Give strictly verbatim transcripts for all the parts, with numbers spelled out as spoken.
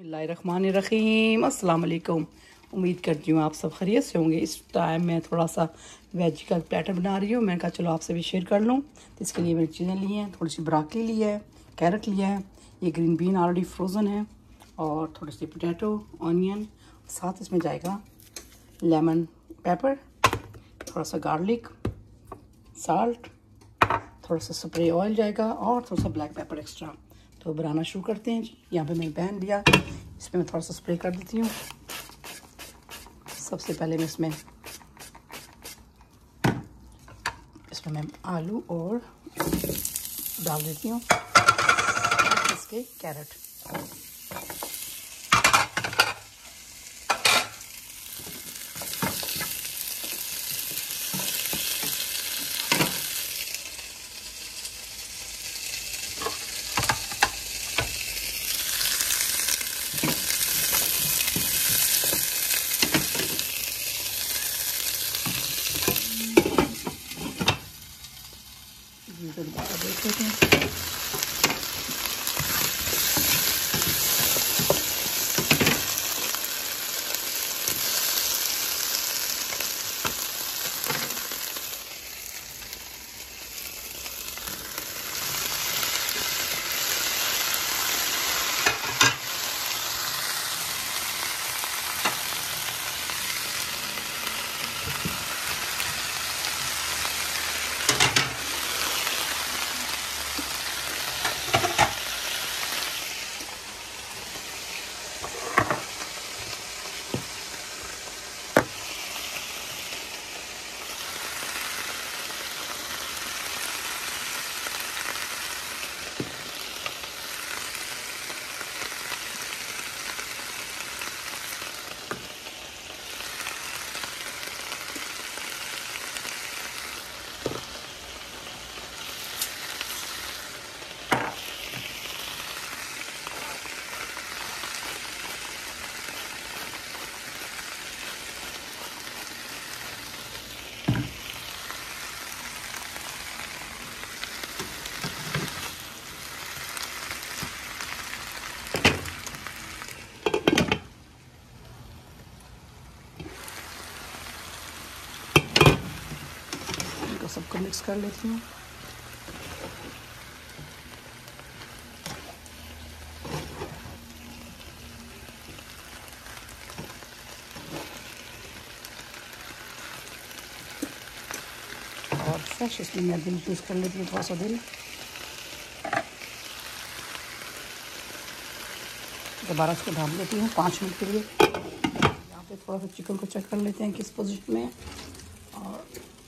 बिस्मिल्लाहिर्रहमानिर्रहीम। अस्सलाम वालेकुम। उम्मीद करती हूँ आप सब खैरियत से होंगे। इस टाइम मैं थोड़ा सा वेज का प्लेटर बना रही हूँ। मैंने कहा चलो आपसे भी शेयर कर लूँ। तो इसके लिए मैंने चीज़ें ली हैं, थोड़ी सी ब्रोकली ली है, कैरेट लिया है, ये ग्रीन बीन ऑलरेडी फ्रोज़न है, और थोड़ी सी पोटैटो, ऑनियन, साथ इसमें जाएगा लेमन पेपर, थोड़ा सा गार्लिक, साल्ट, थोड़ा सा स्प्रे ऑयल जाएगा और थोड़ा सा ब्लैक पेपर एक्स्ट्रा। तो बनाना शुरू करते हैं जी। यहाँ पे मैंने पैन लिया, इसमें मैं थोड़ा सा स्प्रे कर देती हूँ। सबसे पहले मैं इसमें इसमें मैं आलू और डाल देती हूँ, इसके कैरेट। देख लेते हैं। सबको मिक्स कर लेती हूँ। और फ्रेश इसमें मैं दिल यूज़ कर लेती हूँ, थोड़ा सा दिल। दोबारा इसको ढाल लेती हूँ पाँच मिनट के लिए। यहाँ पे थोड़ा सा चिकन को चेक कर लेते हैं किस पोजीशन में। और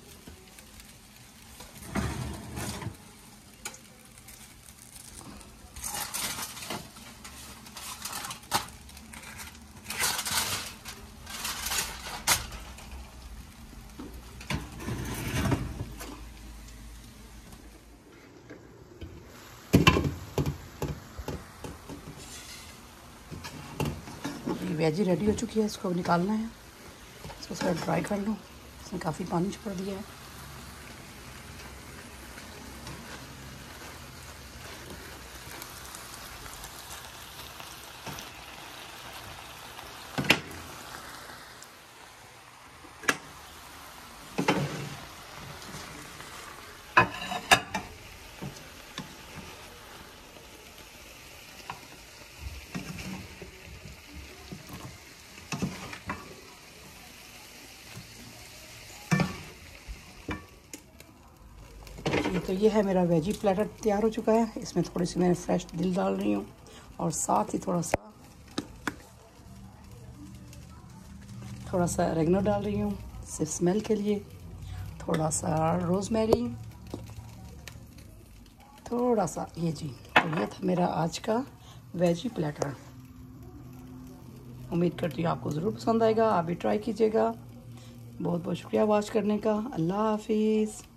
वेजी रेडी हो चुकी है, इसको निकालना है। इसको थोड़ा ड्राई कर लूँ, इसमें काफ़ी पानी छोड़ दिया है। तो ये है मेरा वेजी प्लेटर तैयार हो चुका है। इसमें थोड़ी सी मैंने फ्रेश दिल डाल रही हूँ और साथ ही थोड़ा सा थोड़ा सा रेगनो डाल रही हूँ सिर्फ स्मेल के लिए, थोड़ा सा रोज़मेरी, थोड़ा सा ये जी। तो ये था मेरा आज का वेजी प्लेटर। उम्मीद करती हूँ आपको ज़रूर पसंद आएगा, आप भी ट्राई कीजिएगा। बहुत बहुत शुक्रिया वॉच करने का। अल्लाह हाफिज़।